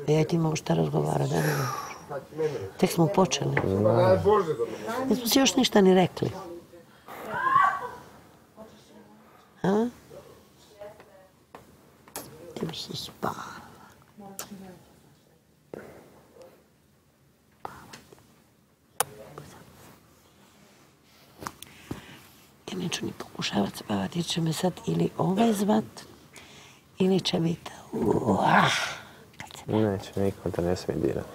Ja i ti imamo šta razgovara, da ne? Tek smo počeli. Nismo si još ništa ni rekli. A? Ti bi si spala. Ja neću ni pokušavati spavati, jer će me sad ili ovaj zvat, ili će biti... Neće, niko te ne smije dirati.